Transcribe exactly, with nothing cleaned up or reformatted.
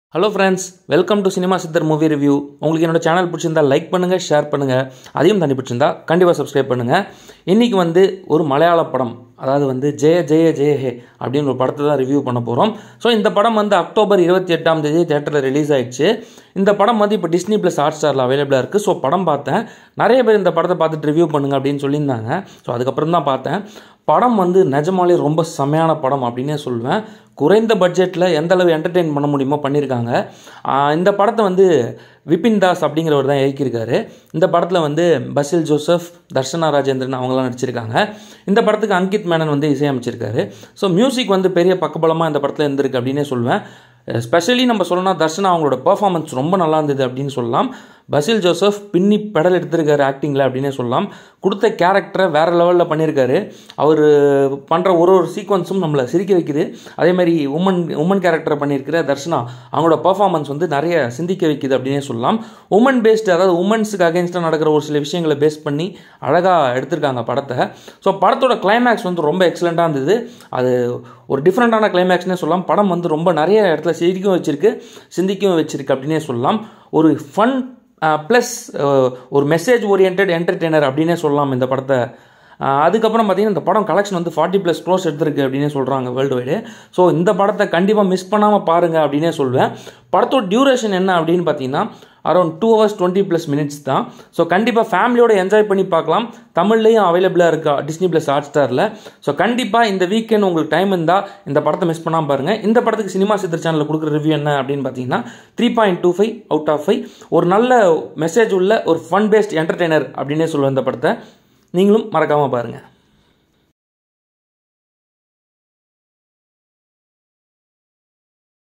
Hello friends, welcome to Cinema Siddhar Movie Review. உங்களுக்கு என்னோட channel பிடிச்சிருந்தா லைக் பண்ணுங்க, ஷேர் பண்ணுங்க. அதையும் தாண்டி பிடிச்சிருந்தா கண்டிப்பா சப்ஸ்கிரைப் பண்ணுங்க. இன்னைக்கு வந்து ஒரு மலையாள படம், அதாவது வந்து ஜெய ஜெய ஜெய ஹே அப்படிங்கிற ஒரு படத்தை தான் ரிவ்யூ பண்ண போறோம். ஸோ இந்த படம் வந்து அக்டோபர் இருபத்தி எட்டாம் தேதி தியேட்டரில் ரிலீஸ் ஆயிடுச்சு. இந்த படம் வந்து இப்போ டிஸ்னி பிளஸ் ஹாட் ஸ்டாரில் அவைலபிளாக இருக்குது. ஸோ படம் பார்த்தேன். நிறைய பேர் இந்த படத்தை பார்த்துட்டு ரிவ்யூ பண்ணுங்க அப்படின்னு சொல்லியிருந்தாங்க. ஸோ அதுக்கப்புறம் தான் பார்த்தேன். படம் வந்து நிஜமாலே ரொம்ப செமையான படம் அப்படின்னே சொல்லுவேன். குறைந்த பட்ஜெட்டில் எந்த அளவு என்டர்டெயின் பண்ண முடியுமோ பண்ணியிருக்காங்க. இந்த படத்தை வந்து விபின் தாஸ் அப்படிங்கிறவர் தான் இயக்கியிருக்காரு. இந்த படத்தில் வந்து பசில் ஜோசப், தர்ஷனா ராஜேந்திரன் அவங்களாம் நடிச்சிருக்காங்க. இந்த படத்துக்கு அங்கித் மேனன் வந்து இசையமைச்சிருக்காரு. ஸோ மியூசிக் வந்து பெரிய பக்கபலமாக இந்த படத்தில் இருந்திருக்கு அப்படின்னே சொல்லுவேன். ஸ்பெஷலி நம்ம சொல்லணும்னா தர்ஷனா அவங்களோட பெர்ஃபார்மன்ஸ் ரொம்ப நல்லா இருந்தது அப்படின்னு சொல்லலாம். பசில் ஜோசப் பின்னி பெடல் எடுத்திருக்காரு ஆக்டிங்கில் அப்படின்னே சொல்லலாம். கொடுத்த கேரக்டரை வேறு லெவலில் பண்ணியிருக்காரு. அவர் பண்ணுற ஒரு ஒரு சீக்வன்ஸும் நம்மளை சிரிக்க வைக்குது. அதேமாதிரி உமன் உமன் கேரக்டரை பண்ணியிருக்கிற தர்ஷனா அவங்களோட பெர்ஃபார்மன்ஸ் வந்து நிறைய சிந்திக்க வைக்குது அப்படின்னே சொல்லலாம். உமன் பேஸ்டு, அதாவது உமன்ஸுக்கு அகேன்ஸ்டாக நடக்கிற ஒரு சில விஷயங்களை பேஸ் பண்ணி அழகாக எடுத்திருக்காங்க படத்தை. ஸோ படத்தோட கிளைமேக்ஸ் வந்து ரொம்ப எக்ஸலண்ட்டாக இருந்தது. அது ஒரு டிஃப்ரெண்ட்டான கிளைமேக்ஸ்னே சொல்லலாம். படம் வந்து ரொம்ப நிறைய இடத்துல சிரிக்கவும் வச்சிருக்கு, சிந்திக்கவும் வச்சிருக்கு அப்படின்னே சொல்லலாம். ஒரு ஃபன் ப்ளஸ் ஒரு மெசேஜ் ஓரியன்ட் என்டர்டெய்னர் அப்படின்னே சொல்லலாம் இந்த படத்தை. அதுக்கப்புறம் பார்த்தீங்கன்னா இந்த படம் கலெக்ஷன் வந்து ஃபார்ட்டி ப்ளஸ் க்ரோஸ் எடுத்திருக்கு அப்படின்னே சொல்கிறாங்க வேர்ல்டு வைடு. ஸோ இந்த படத்தை கண்டிப்பாக மிஸ் பண்ணாமல் பாருங்கள் அப்படின்னே சொல்வேன். படத்தோட டியூரேஷன் என்ன அப்படின்னு பார்த்தீங்கன்னா around two hours twenty plus minutes தான். ஸோ கண்டிப்பாக ஃபேமிலியோட என்ஜாய் பண்ணி பார்க்கலாம். தமிழ்லையும் அவைலபிளாக இருக்கா டிஸ்னி ப்ளஸ் ஹாட் ஸ்டாரில். ஸோ கண்டிப்பாக இந்த வீக்கெண்ட் உங்களுக்கு டைம் இருந்தால் இந்த படத்தை மிஸ் பண்ணாமல் பாருங்கள். இந்த படத்துக்கு சினிமா சித்தர் சேனலில் கொடுக்குற ரிவ்யூ என்ன அப்படின்னு பார்த்தீங்கன்னா three point two five out of five. ஒரு நல்ல மெசேஜ் உள்ள ஒரு ஃபன் பேஸ்ட் என்டர்டெய்னர் அப்படின்னே சொல்லுவேன் இந்த படத்தை. நீங்களும் மறக்காமல் பாருங்கள்.